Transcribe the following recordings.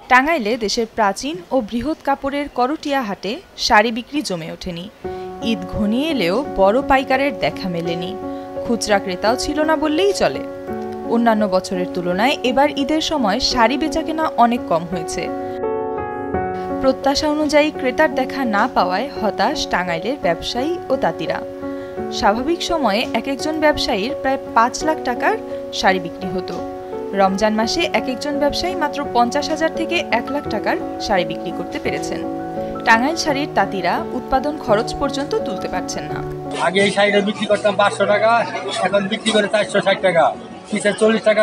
টাঙ্গাইলে দেশের প্রাচীন ও বৃহৎ কাপড়ের করটিয়া হাটে শাড়ি বিক্রি জমে ওঠেনি। ঈদ ঘনিয়ে এলেও বড় পাইকারের দেখা মেলেনি। খুচরা ক্রেতাও ছিল না বললেই চলে। অন্যান্য বছরের তুলনায় এবার ঈদের সময় শাড়ি বেচাকেনা অনেক কম হয়েছে। প্রত্যাশা অনুযায়ী ক্রেতার দেখা না পাওয়ায় হতাশ টাঙ্গাইলের ব্যবসায়ী ও তাঁতিরা। স্বাভাবিক সময়ে এক একজন ব্যবসায়ীর প্রায় ৫ লাখ টাকার শাড়ি বিক্রি হতো। রমজান মাসে এক একজন ব্যবসায়ী মাত্র ৫০,০০০ থেকে ১ লাখ টাকার শাড়ি বিক্রি করতে পেরেছেন। টাঙ্গাইল শাড়ির তাঁতিরা উৎপাদন খরচ পর্যন্ত তুলতে পারছেন না। আগে এই শাড়িটা বিক্রি করতাম ৫০০ টাকা, এখন বিক্রি করে ৪৬০ টাকা, পিসে ৪০ টাকা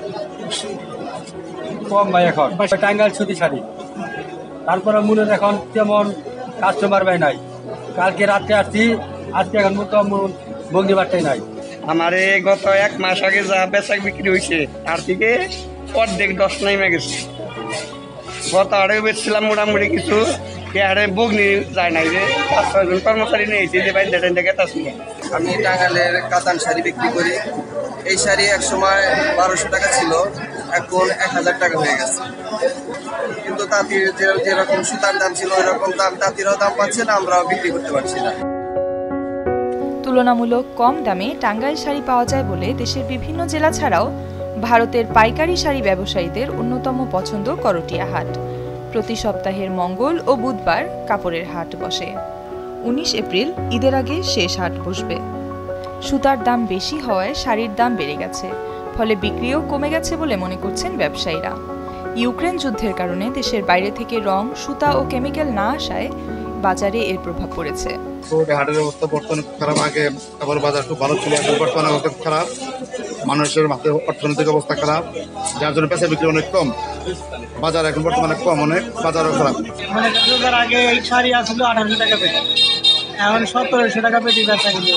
কম ভাই। এখন টাঙ্গাইল সুতি শাড়ি, তারপরে মনে এখন তেমন কাস্টমার ভাই নাই। কালকে রাত্রে আসছি, আজকে এখন বন্দি বার্তাই নাই। আমার গত ১ মাস আগে যা বেচা বিক্রি হয়েছে তার থেকে অর্ধেক ১০ নেমে গেছে। গত আড়ে বেচছিলাম মোটামুটি কিছু, আরে বগ্নি যায় নাই যে ৫-৬ জন কর্মচারী নিয়েছি যে ভাই দেড় টাকা তা ছিল। আমি টাঙ্গাইলের কাতান শাড়ি বিক্রি করি। এই শাড়ি এক সময় ১২০০ টাকা ছিল, এখন ১,০০০ টাকা হয়ে গেছে। কিন্তু তাঁতির যেরকম সুতার দাম ছিল ওই রকম দাম তাঁতিরাও দাম পাচ্ছে না, আমরাও বিক্রি করতে পারছি না। তুলনামূলক কম দামে টাঙ্গাইল শাড়ি পাওয়া যায় বলে দেশের বিভিন্ন জেলা ছাড়াও ভারতের পাইকারি শাড়ি ব্যবসায়ীদের অন্যতম পছন্দ করটিয়া হাট। প্রতি সপ্তাহের মঙ্গল ও বুধবার কাপড়ের হাট বসে। ১৯ এপ্রিল ঈদের আগে শেষ হাট বসবে। সুতার দাম বেশি হওয়ায় শাড়ির দাম বেড়ে গেছে, ফলে বিক্রিও কমে গেছে বলে মনে করছেন ব্যবসায়ীরা। ইউক্রেন যুদ্ধের কারণে দেশের বাইরে থেকে রং, সুতা ও কেমিক্যাল না আসায় বাজারে এর প্রভাব পড়েছে। হাটের অবস্থা বর্তমানে খারাপ। আগে আবার বাজার খুব ভালো ছিল, এখন বর্তমানে অবস্থা খারাপ। মানুষের মাথায় অর্থনৈতিক অবস্থা খারাপ, যার জন্য বেচা বিক্রি অনেক কম। বাজার এখন বর্তমানে কম, অনেক বাজারও খারাপ। মানে আগে এই শাড়ি আসছিল ১৮০০ টাকা পেটি, এখন ১৭০০ টাকা পেটি বেচা কিনে।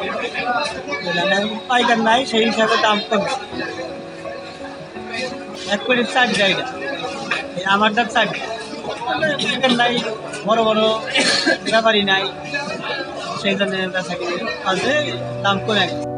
পাইকার নাই, সেই হিসাবে দাম কমছে। ১ পেটির ৪ জায়গা, আমারটা ৪ পাইকার নাই, বড় বড় ব্যাপারই নাই, সেই জন্য বেচা কিনে আছে, দাম কমে গেছে।